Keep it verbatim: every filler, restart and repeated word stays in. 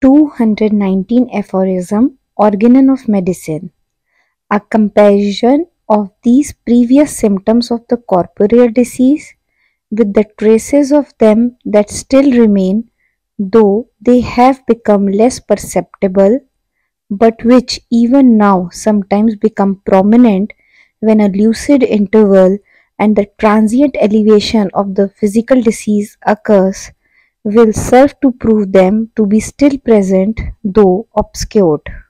two hundred nineteen Aphorism, Organon of Medicine. A comparison of these previous symptoms of the corporeal disease with the traces of them that still remain, though they have become less perceptible, but which even now sometimes become prominent when a lucid interval and the transient alleviation of the physical disease occurs, will serve to prove them to be still present, though obscured.